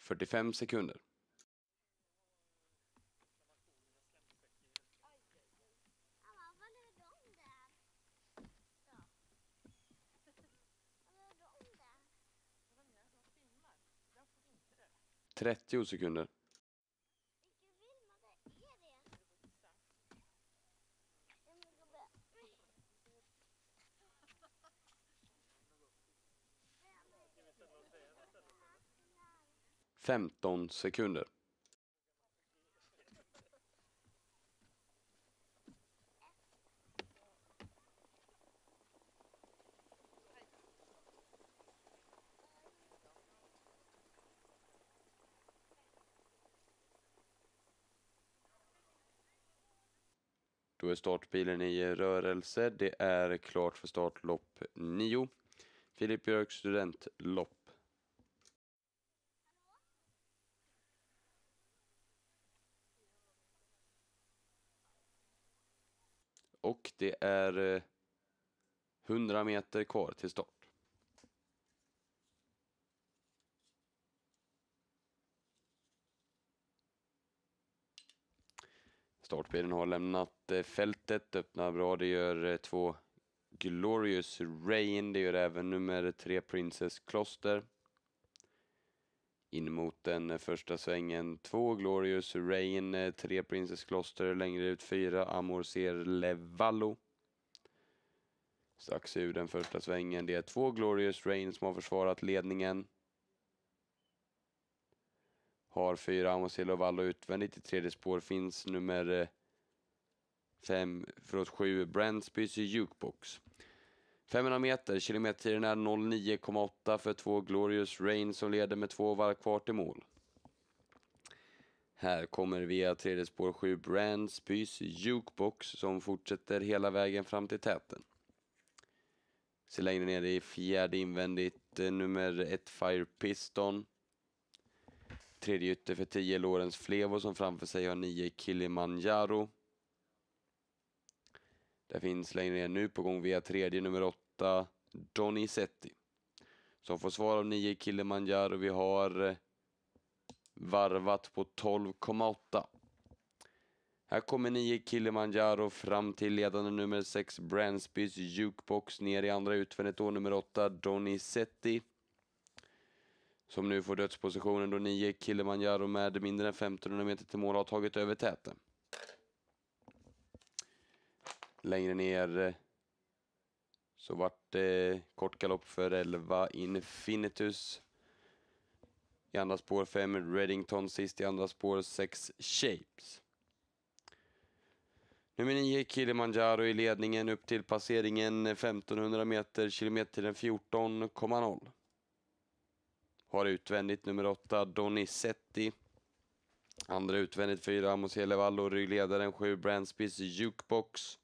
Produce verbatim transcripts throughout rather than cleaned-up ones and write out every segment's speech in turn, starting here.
fyrtiofem sekunder. trettio sekunder. femton sekunder. Då är startbilen i rörelse. Det är klart för startlopp nio. Filip Björk studentlopp. Och det är hundra meter kvar till start. Startbilen har lämnat fältet, öppnar bra, det gör två Glorious Rain, det gör även nummer tre Princess Kloster. In mot den första svängen, två Glorious Rain, tre Princess Kloster, längre ut fyra Amorcer Levallo. Strax ur den första svängen, det är två Glorious Rain som har försvarat ledningen. Har fyra Amorcer Levallo utvändigt, i tredje spår finns nummer fem, förlåt sju Brandsbys Jukebox. femhundra meter, kilometertiden är noll nio komma åtta för två Glorious Rain som leder med två varv kvar till mål. Här kommer via tredje spår sju Brandsbys Jukebox som fortsätter hela vägen fram till täten. Så längre ner i fjärde invändigt nummer ett Fire Piston. Tredje ytter för tio Lorentz Flevo som framför sig har nio Kilimanjaro. Där finns längre ner nu på gång via tredje nummer åtta Donizetti. Som får svar av nio Kilimanjaro. Vi har varvat på tolv komma åtta. Här kommer nio Kilimanjaro fram till ledande nummer sex Brandsbys Jukebox. Ner i andra utvändigt då nummer åtta Donizetti. Som nu får dödspositionen då nio Kilimanjaro med mindre än femtonhundra meter till mål har tagit över täten. Längre ner så vart det kort galopp för elva Infinitus. I andra spår fem Reddington, sist i andra spår sex Shapes. Nummer nio Kilimanjaro i ledningen upp till passeringen femtonhundra meter, kilometer fjorton komma noll. Har utvändigt nummer åtta Donizetti. Andra utvändigt fyra Amorcer Levallo, ryggledaren sju Brandsbys Jukebox.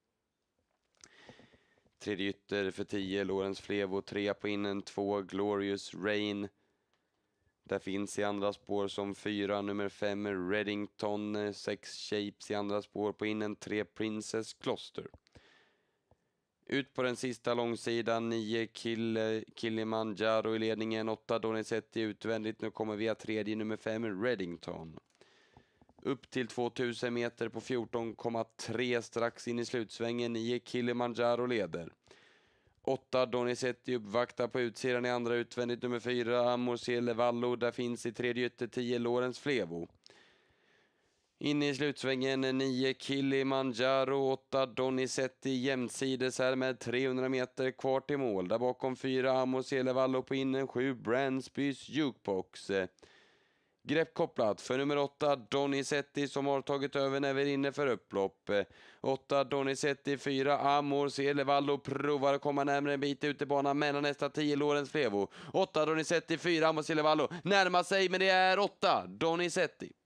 Tredje ytter för tio Lorentz Flevo, tre på innen, två Glorious Rain. Där finns i andra spår som fyra nummer fem Reddington, sex Shapes i andra spår på innen, tre Princess Kloster. Ut på den sista långsidan, nio Kil Kilimanjaro i ledningen, åtta Donizetti utvändigt. Nu kommer via tredje nummer fem Reddington. Upp till tvåtusen meter på fjorton komma tre strax in i slutsvängen, nio Kilimanjaro leder. åtta Donizetti uppvaktar på utsidan i andra utvändigt nummer fyra Amorcer Levallo. Där finns i tredje ytter tio Lorentz Flevo. Inne i slutsvängen nio Kilimanjaro, åtta Donizetti jämsides här med trehundra meter kvar till mål. Där bakom fyra Amorcer Levallo på innen, sju Brandsbys Jukebox. Grepp kopplat för nummer åtta Donizetti som har tagit över när vi är inne för upplopp. åtta Donizetti, fyra Amorcer Levallo provar att komma närmare en bit ut i banan, men nästa tio Lorentz Flevo. åtta Donizetti, fyra Amorcer Levallo närmar sig, men det är åtta Donizetti.